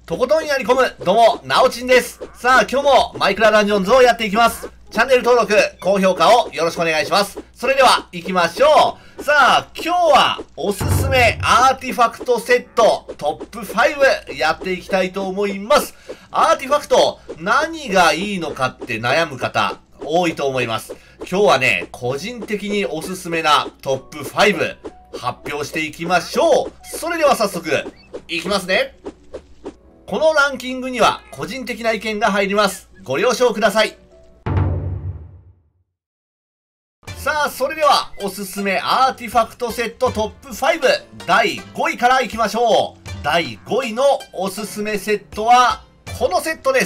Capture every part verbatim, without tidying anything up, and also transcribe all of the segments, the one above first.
とことんやり込む、どうも、なおちんです。さあ、今日もマイクラダンジョンズをやっていきます。チャンネル登録、高評価をよろしくお願いします。それでは、行きましょう。さあ、今日は、おすすめアーティファクトセット、トップファイブやっていきたいと思います。アーティファクト、何がいいのかって悩む方、多いと思います。今日はね、個人的におすすめなトップファイブ、発表していきましょう。それでは早速、いきますね。このランキングには個人的な意見が入ります。ご了承ください。さあ、それではおすすめアーティファクトセットトップファイブだいごいからいきましょう。だいごいのおすすめセットはこのセットです。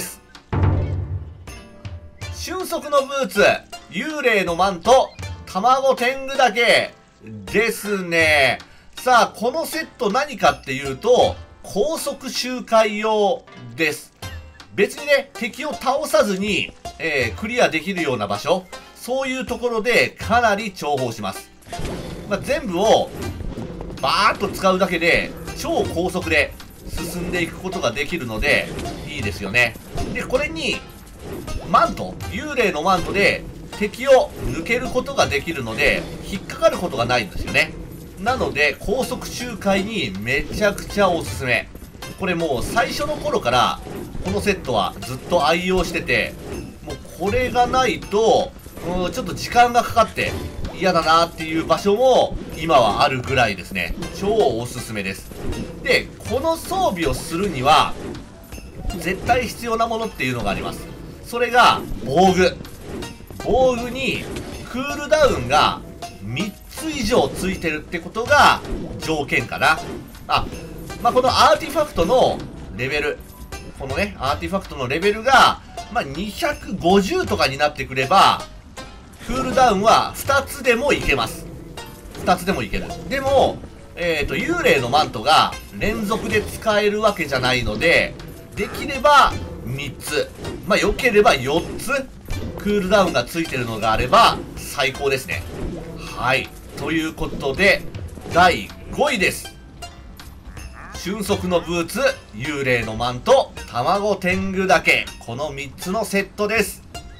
俊足のブーツ、幽霊のマント、卵天狗岳ですね。さあ、このセット何かっていうと、高速周回用です。別にね、敵を倒さずに、えー、クリアできるような場所、そういうところでかなり重宝します。まあ、全部をバーッと使うだけで超高速で進んでいくことができるのでいいですよね。で、これにマント、幽霊のマントで敵を抜けることができるので引っかかることがないんですよね。なので高速周回にめちゃくちゃおすすめ。これもう最初の頃からこのセットはずっと愛用してて、もうこれがないとうんちょっと時間がかかって嫌だなっていう場所も今はあるぐらいですね。超おすすめです。で、この装備をするには絶対必要なものっていうのがあります。それが防具。防具にクールダウンがみっつ以上ついてるってことが条件かな。あ、まあ、このアーティファクトのレベル、このね、アーティファクトのレベルが、まあ、にひゃくごじゅうとかになってくれば、クールダウンはふたつでもいけます。ふたつでもいける。でも、えっと、幽霊のマントが連続で使えるわけじゃないので、できればみっつ。まあ、良ければよっつ、クールダウンがついてるのがあれば最高ですね。はい。ということで、だいごいです。俊足のブーツ、幽霊のマント、卵天狗岳。このみっつのセットです。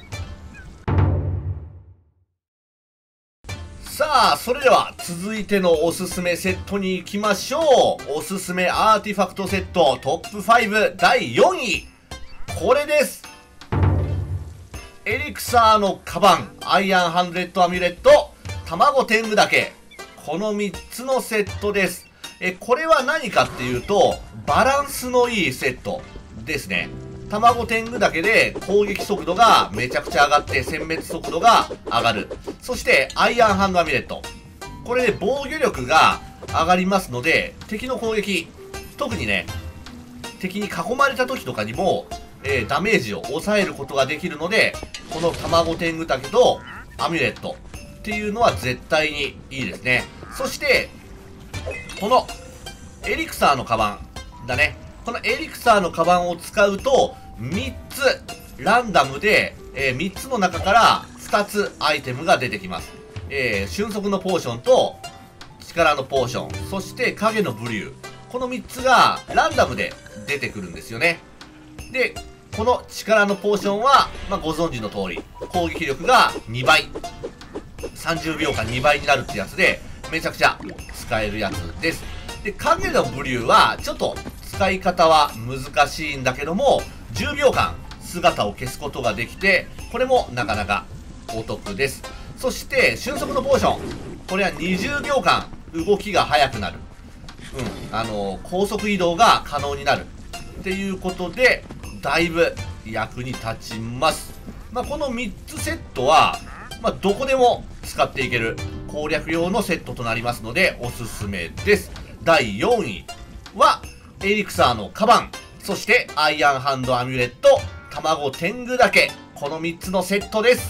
さあ、それでは続いてのおすすめセットに行きましょう。おすすめアーティファクトセットトップファイブだいよんい。これです。エリクサーのカバン、アイアンハンドレッドアミュレット、卵天狗岳。このみっつのセットです。え、これは何かっていうと、バランスのいいセットですね。卵天狗岳で攻撃速度がめちゃくちゃ上がって殲滅速度が上がる。そしてアイアンハンドアミュレット。これで防御力が上がりますので、敵の攻撃、特にね、敵に囲まれた時とかにも、えー、ダメージを抑えることができるので、この卵天狗岳とアミュレットっていうのは絶対にいいですね。そして、このエリクサーのカバンだね。このエリクサーのカバンを使うと、みっつランダムで、えー、みっつの中からふたつアイテムが出てきます。えー、俊足のポーションと力のポーション、そして影のブリュー。このみっつがランダムで出てくるんですよね。で、この力のポーションは、まあ、ご存知の通り、攻撃力がにばい。さんじゅうびょうかんにばいになるってやつで、めちゃくちゃ使えるやつです。で、影のブリューは、ちょっと使い方は難しいんだけども、じゅうびょうかん姿を消すことができて、これもなかなかお得です。そして、俊足のポーション。これはにじゅうびょうかん動きが速くなる。うん、あのー、高速移動が可能になる。っていうことで、だいぶ役に立ちます。まあ、このみっつセットは、まあ、どこでも使っていける攻略用のセットとなりますので、おすすめです。だいよんいは、エリクサーのカバン、そしてアイアンハンドアミュレット、卵天狗岳。このみっつのセットです。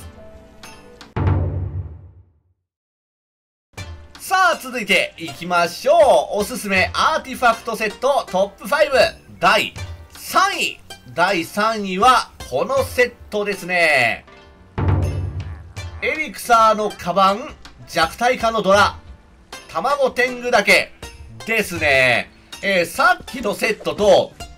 さあ、続いていきましょう。おすすめアーティファクトセットトップファイブだいさんい。だいさんいはこのセットですね。エリクサーのカバン、弱体化のドラ、卵天狗岳ですね。えー、さっきのセットと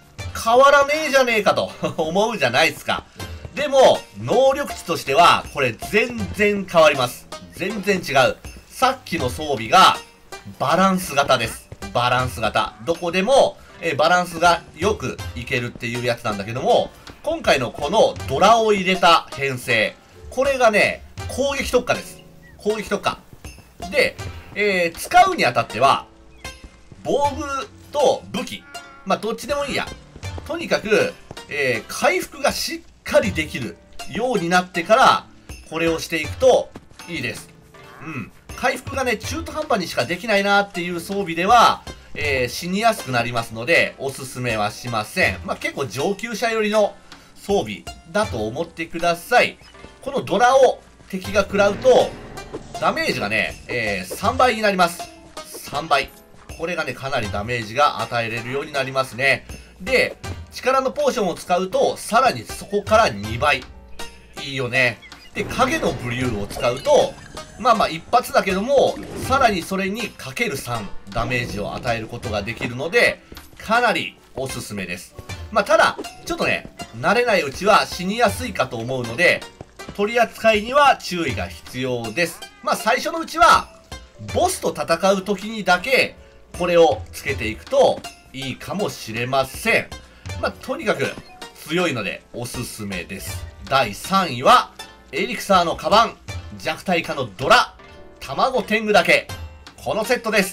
変わらねえじゃねえかと思うじゃないですか。でも、能力値としては、これ全然変わります。全然違う。さっきの装備が、バランス型です。バランス型。どこでも、えバランスがよくいけるっていうやつなんだけども、今回のこのドラを入れた編成。これがね、攻撃特化です。攻撃特化。で、えー、使うにあたっては、防具と武器。まあ、どっちでもいいや。とにかく、えー、回復がしっかりできるようになってから、これをしていくといいです。うん。回復がね、中途半端にしかできないなっていう装備では、えー、死にやすくなりますので、おすすめはしません。まあ、結構上級者寄りの装備だと思ってください。このドラを敵が食らうと、ダメージがね、えー、さんばいになります。さんばい。これがね、かなりダメージが与えれるようになりますね。で、力のポーションを使うと、さらにそこからにばい。いいよね。で、影のブリューを使うと、まあまあ一発だけども、さらにそれにかけるさんダメージを与えることができるので、かなりおすすめです。まあただ、ちょっとね、慣れないうちは死にやすいかと思うので、取り扱いには注意が必要です。まあ最初のうちは、ボスと戦う時にだけ、これをつけていくといいかもしれません。まあとにかく強いのでおすすめです。だいさんいは、エリクサーのカバン、弱体化のドラ、卵天狗だけ。このセットです。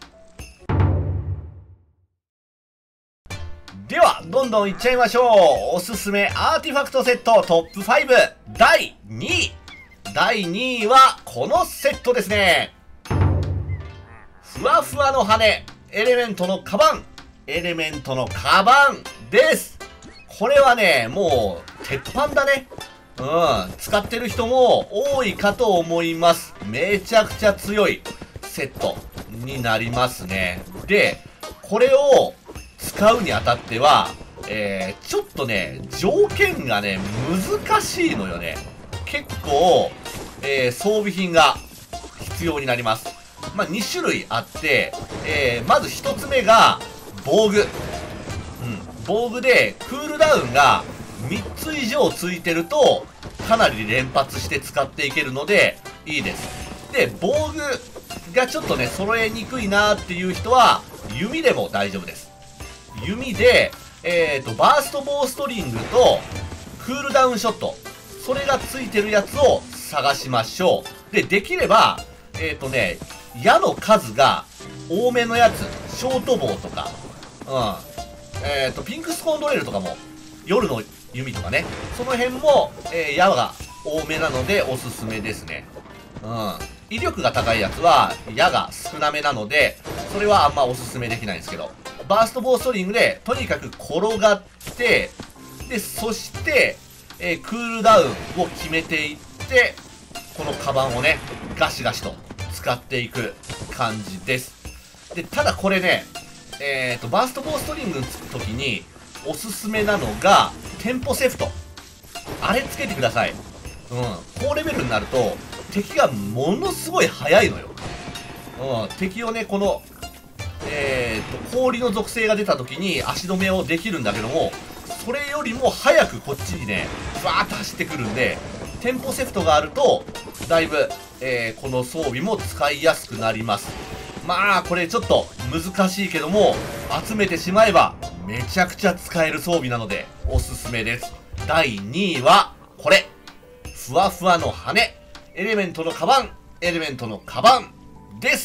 では、どんどんいっちゃいましょう。おすすめアーティファクトセットトップファイブだいにい。だいにいはこのセットですね。ふわふわの羽、エレメントのカバン、エレメントのカバンです。これはね、もう、鉄板だね。うん、使ってる人も多いかと思います。めちゃくちゃ強いセットになりますね。で、これを使うにあたっては、えー、ちょっとね、条件がね、難しいのよね。結構、えー、装備品が必要になります。まあ、に種類あって、えー、まずひとつめが、防具。うん、防具で、クールダウンが、みっつ以上ついてると、かなり連発して使っていけるので、いいです。で、防具がちょっとね、揃えにくいなーっていう人は、弓でも大丈夫です。弓で、えっと、バーストボーストリングと、クールダウンショット。それがついてるやつを探しましょう。で、できれば、えっとね、矢の数が多めのやつ、ショートボウとか、うん。えっと、ピンクスコーンドレルとかも、夜の弓とかね。その辺も、えー、矢が多めなのでおすすめですね。うん。威力が高いやつは矢が少なめなので、それはあんまおすすめできないんですけど。バーストボーストリングで、とにかく転がって、で、そして、えー、クールダウンを決めていって、このカバンをね、ガシガシと使っていく感じです。で、ただこれね、えっと、バーストボーストリングにつくときに、おすすめなのが、テンポセフト。あれつけてください。うん。高レベルになると、敵がものすごい速いのよ。うん。敵をね、この、えー、っと、氷の属性が出た時に足止めをできるんだけども、それよりも早くこっちにね、バーッと走ってくるんで、テンポセフトがあると、だいぶ、えー、この装備も使いやすくなります。まあ、これちょっと難しいけども、集めてしまえば、めちゃくちゃ使える装備なので、おすすめです。だいにいは、これ。ふわふわの羽、エレメントのカバン、エレメントのカバンです。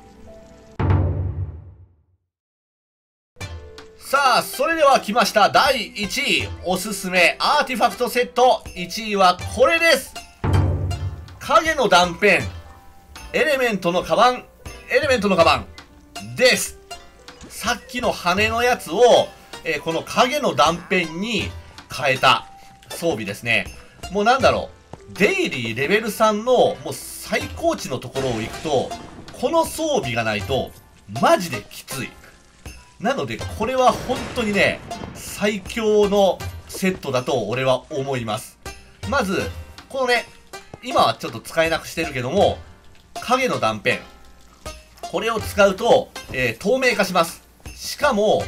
さあ、それでは来ました。だいいちい。おすすめアーティファクトセット。いちいはこれです。影の断片、エレメントのカバン、エレメントのカバンです。さっきの羽のやつを、えー、この影の断片に変えた装備ですね。もうなんだろう。デイリーレベルさんのもう最高値のところを行くと、この装備がないと、マジできつい。なので、これは本当にね、最強のセットだと俺は思います。まず、このね、今はちょっと使えなくしてるけども、影の断片。これを使うと、えー、透明化します。しかも、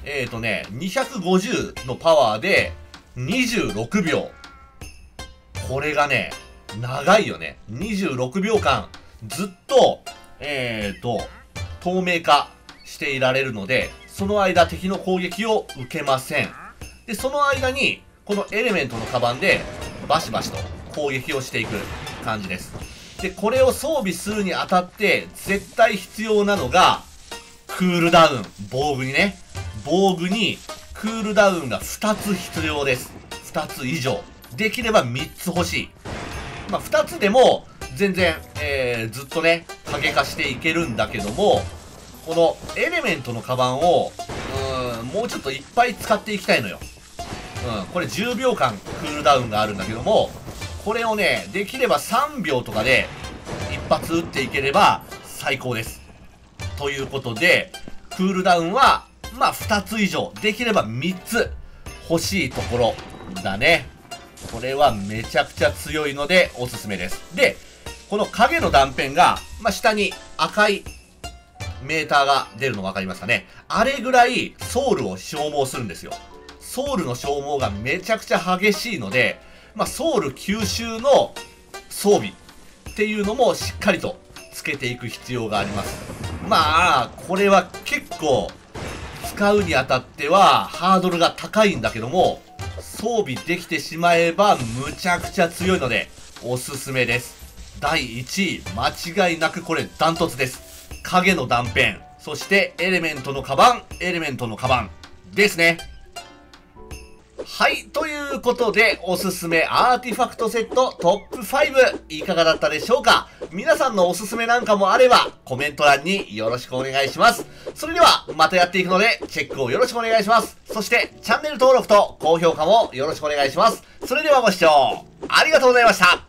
えっとね、にひゃくごじゅうのパワーでにじゅうろくびょう。これがね、長いよね。にじゅうろくびょうかん、ずっと、えっと、透明化していられるので、その間敵の攻撃を受けません。で、その間に、このエレメントのカバンで、バシバシと攻撃をしていく感じです。で、これを装備するにあたって、絶対必要なのが、クールダウン。防具にね。防具に、クールダウンがふたつ必要です。ふたつ以上。できればみっつ欲しい。まあ、ふたつでも、全然、えー、ずっとね、影化していけるんだけども、このエレメントのカバンを、うーん、もうちょっといっぱい使っていきたいのよ。うん、これじゅうびょうかんクールダウンがあるんだけども、これをね、できればさんびょうとかで、一発撃っていければ最高です。ということで、クールダウンは、まあ、ふたつ以上、できればみっつ欲しいところだね。これはめちゃくちゃ強いのでおすすめです。で、この影の断片が、まあ、下に赤いメーターが出るの分かりますかね。あれぐらいソウルを消耗するんですよ。ソウルの消耗がめちゃくちゃ激しいので、まあ、ソウル吸収の装備っていうのもしっかりとつけていく必要があります。まあ、これは結構使うにあたってはハードルが高いんだけども、装備できてしまえばむちゃくちゃ強いのでおすすめです。だいいちい、間違いなくこれダントツです。影の断片、そしてエレメントのカバン、エレメントのカバンですね。はい、ということでおすすめアーティファクトセットトップファイブいかがだったでしょうか。皆さんのおすすめなんかもあればコメント欄によろしくお願いします。それではまたやっていくのでチェックをよろしくお願いします。そしてチャンネル登録と高評価もよろしくお願いします。それではご視聴ありがとうございました。